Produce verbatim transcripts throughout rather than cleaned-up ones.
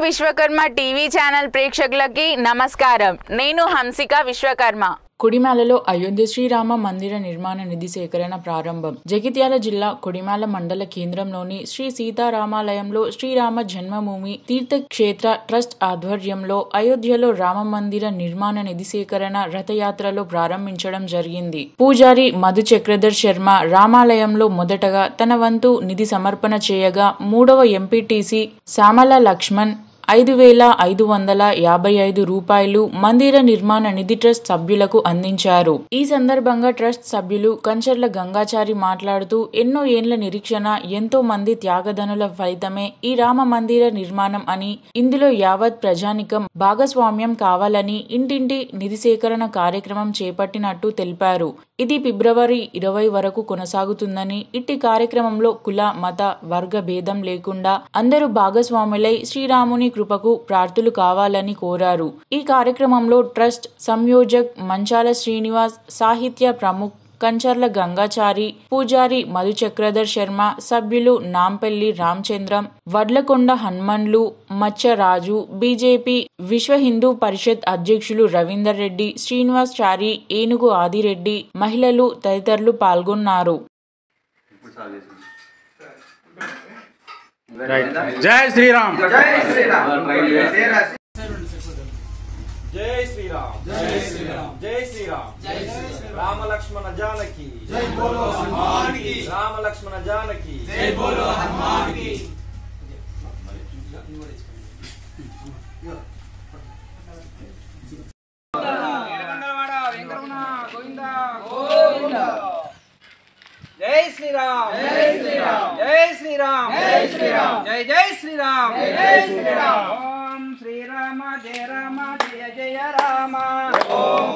Vishwakarma TV channel ప్రేక్షకులకి నమస్కారం. నేను హంసిక విశ్వకర్మ. కొడిమాలలో అయోధ్య శ్రీరామ మందిర నిర్మాణ నిధి సేకరణ ప్రారంభం. జగిత్యాల జిల్లా కొడిమాల మండల కేంద్రంలోని శ్రీ సీతారామాలయంలో శ్రీరామ జన్మభూమి తీర్థక్షేత్ర ట్రస్ట్ ఆధ్వర్యంలో అయోధ్యలో రామ మందిర నిర్మాణ నిధి సేకరణ రథయాత్రలో ప్రారంభించడం జరిగింది. పూజారి మధు చక్రధర్ శర్మ రామాలయంలో మొదటగా తన వంతు నిధి సమర్పణ చేయగా మూడవ ఎంపీటీసీ సామల లక్ష్మణ్ ఐదు వేల ఐదు వందల యాభై ఐదు రూపాయలు మందిర నిర్మాణ నిధి ట్రస్ట్ సభ్యులకు అందించారు. ఈ సందర్భంగా ట్రస్ట్ సభ్యులు కంచర్ల గంగాచారి మాట్లాడుతూ ఎన్నో ఏండ్ల నిరీక్షణ, ఎంతో మంది త్యాగధనుల ఫలితమే ఈ రామ మందిర నిర్మాణం అని, ఇందులో యావత్ ప్రజానికం భాగస్వామ్యం కావాలని ఇంటింటి నిధి సేకరణ కార్యక్రమం చేపట్టినట్టు తెలిపారు. ఇది ఫిబ్రవరి ఇరవై వరకు కొనసాగుతుందని, ఇట్టి కార్యక్రమంలో కుల మత వర్గ భేదం లేకుండా అందరూ భాగస్వాములై శ్రీరాముని కృపకు ప్రార్థులు కావాలని కోరారు. ఈ కార్యక్రమంలో ట్రస్ట్ సంయోజక్ మంచాల శ్రీనివాస్, సాహిత్య ప్రముఖ్ కంచర్ల గంగాచారి, పూజారి మధు చక్రధర్ శర్మ, సభ్యులు నాంపల్లి రామచంద్రం, వడ్లకొండ హనుమన్లు, మచ్చరాజు, బీజేపీ విశ్వ హిందూ పరిషత్ అధ్యక్షులు రవీందర్ రెడ్డి, శ్రీనివాస్ చారి, ఏనుగు ఆదిరెడ్డి, మహిళలు తదితరులు పాల్గొన్నారు. జై శ్రీరామ్. జై శ్రీరామ్. జై శ్రీరామ్. జై శ్రీరామ్. జై శ్రీరామ్. జై శ్రీరామ్. రామ లక్ష్మణ జానకి జై బోలో హనుమాన్ కి. రామ లక్ష్మణ జానకి జై బోలో హనుమాన్ కి. జై శ్రీరామ్. జై శ్రీరామ్. జై శ్రీరామ్. జై శ్రీరామ్. జై జై శ్రీరామ్. జై శ్రీరామ్. ఓం శ్రీరామ జయ రామ జయ జయ రామ. ఓం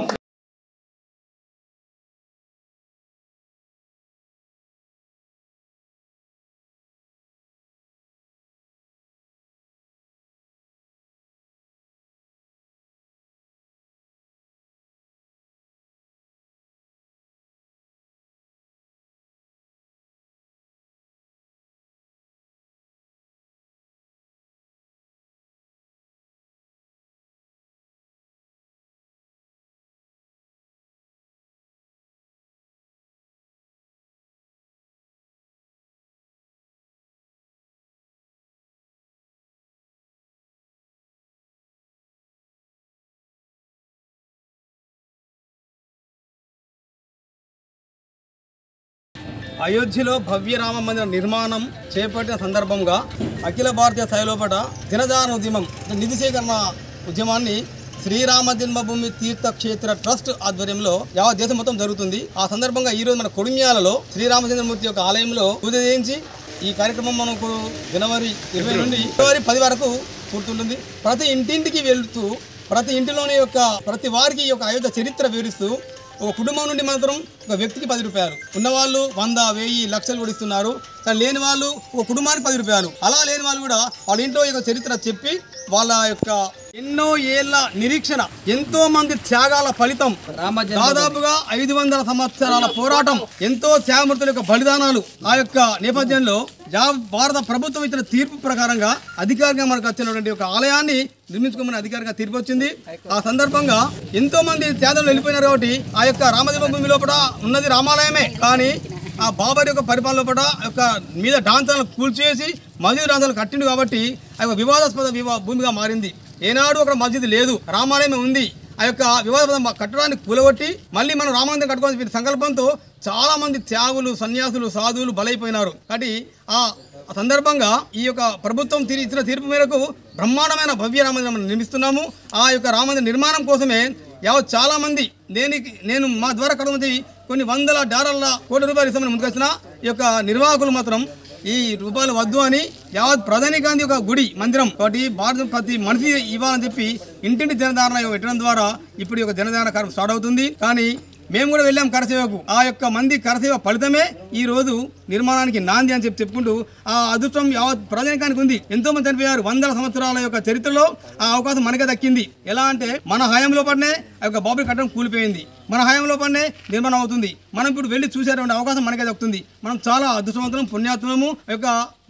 అయోధ్యలో భవ్య రామ మందిర నిర్మాణం చేపట్టిన సందర్భంగా అఖిల భారతీయ స్థాయిలోపట జనదాన ఉద్యమం నిధి సేకరణ ఉద్యమాన్ని శ్రీరామ జన్మభూమి తీర్థక్షేత్ర ట్రస్ట్ ఆధ్వర్యంలో యావత్ దేశం మొత్తం జరుగుతుంది. ఆ సందర్భంగా ఈరోజు మన కొడిమ్యాలలో శ్రీరామచంద్రమూర్తి యొక్క ఆలయంలో పూజ చేయించి ఈ కార్యక్రమం మనకు జనవరి ఇరవై నుండి ఫిబ్రవరి పది వరకు పూర్తుంటుంది. ప్రతి ఇంటింటికి వెళుతూ ప్రతి ఇంటిలోని యొక్క ప్రతి వారికి ఈ యొక్క అయోధ్య చరిత్ర వివరిస్తూ ఒక కుటుంబం నుండి మాత్రం ఒక వ్యక్తికి పది రూపాయలు, ఉన్నవాళ్ళు వంద వెయ్యి లక్షలు కూడా ఇస్తున్నారు. కానీ లేని వాళ్ళు ఒక కుటుంబానికి పది రూపాయలు, అలా లేని వాళ్ళు కూడా వాళ్ళ ఇంట్లో యొక్క చరిత్ర చెప్పి వాళ్ళ యొక్క ఎన్నో ఏళ్ల నిరీక్షణ, ఎంతో మంది త్యాగాల ఫలితం, దాదాపుగా ఐదు వందల సంవత్సరాల పోరాటం, ఎంతో త్యాగమూర్తుల యొక్క బలిదానాలు, ఆ యొక్క నేపథ్యంలో భారత ప్రభుత్వం ఇచ్చిన తీర్పు ప్రకారంగా అధికారిగా మనకు వచ్చినటువంటి ఒక ఆలయాన్ని నిర్మించుకోమని అధికారిగా తీర్పు వచ్చింది. ఆ సందర్భంగా ఎంతో మంది త్యాగాలు వెళ్ళిపోయినారు కాబట్టి ఆ యొక్క రామజన్మభూమి లోపల ఉన్నది రామాలయమే, కానీ ఆ బాబర్ యొక్క పరిపాలన లోపల యొక్క మీద డాన్సాలను కూల్చేసి మసీదు డాన్సాలు కట్టిండు కాబట్టి ఆ యొక్క వివాదాస్పద వివా భూమిగా మారింది. ఏనాడు అక్కడ మసీదు లేదు, రామాలయమే ఉంది. ఆ యొక్క వివాదాస్పద కట్టడాన్ని కూలగొట్టి మళ్ళీ మనం రామమందిరం కట్టుకోవాల్సిన సంకల్పంతో చాలా మంది త్యాగులు, సన్యాసులు, సాధువులు బలైపోయినారు. కాబట్టి ఆ సందర్భంగా ఈ యొక్క ప్రభుత్వం తీరి ఇచ్చిన తీర్పు మేరకు బ్రహ్మాండమైన భవ్య రామమందిరం నిర్మిస్తున్నాము. ఆ యొక్క రామమందిర నిర్మాణం కోసమే యావత్ చాలా మంది దేనికి నేను మా ద్వారా కడమంది కొన్ని వందల డాలర్ల కోట్ల రూపాయలు ఇస్తామని ముందుకొచ్చిన ఈ యొక్క నిర్వాహకులు మాత్రం ఈ రూపాయలు వద్దు అని యావత్ ప్రధాని గాంధీ ఒక గుడి మందిరం కాబట్టి భారత ప్రతి మనిషి ఇవ్వాలని చెప్పి ఇంటింటి జనధారణ పెట్టడం ద్వారా ఇప్పుడు ఈ యొక్క జనధారణ కార్యక్రమం స్టార్ట్ అవుతుంది. కానీ మేము కూడా వెళ్ళాం కరసేవకు. ఆ యొక్క మంది కరసేవ ఫలితమే ఈ రోజు నిర్మాణానికి నాంది అని చెప్పి చెప్పుకుంటూ ఆ అదృష్టం యావత్ ప్రజానికానికి ఉంది. ఎంతో మంది చనిపోయారు. వందల సంవత్సరాల యొక్క చరిత్రలో ఆ అవకాశం మనకే దక్కింది. ఎలా అంటే మన హయాంలో పడినే ఆ యొక్క బాబుని కట్టడం కూలిపోయింది, మన హయాంలో పడినే నిర్మాణం అవుతుంది. మనం ఇప్పుడు వెళ్ళి చూసేటువంటి అవకాశం మనకే దక్కుతుంది. మనం చాలా అదృష్టవంతులం, పుణ్యాత్మము. యొక్క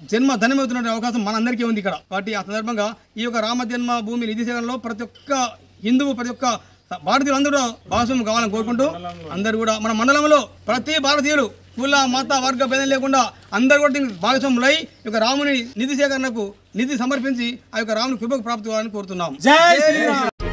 జన్మ ధన్యమవుతున్న అవకాశం మనందరికీ ఉంది ఇక్కడ. కాబట్టి ఆ సందర్భంగా ఈ యొక్క రామ జన్మ భూమి నిధి సేకరణలో ప్రతి ఒక్క హిందువు ప్రతి ఒక్క భారతీయులు అందరూ భాగస్వామ్యం కావాలని కోరుకుంటూ అందరూ కూడా మన మండలంలో ప్రతి భారతీయులు కుల మత వర్గ భేదం లేకుండా అందరూ కూడా దీనికి భాగస్వాములై ఈ యొక్క రాముని నిధి సేకరణకు నిధి సమర్పించి ఆ యొక్క రాముని కృపకు ప్రాప్తి కావాలని కోరుతున్నాం. జై శ్రీరామ్.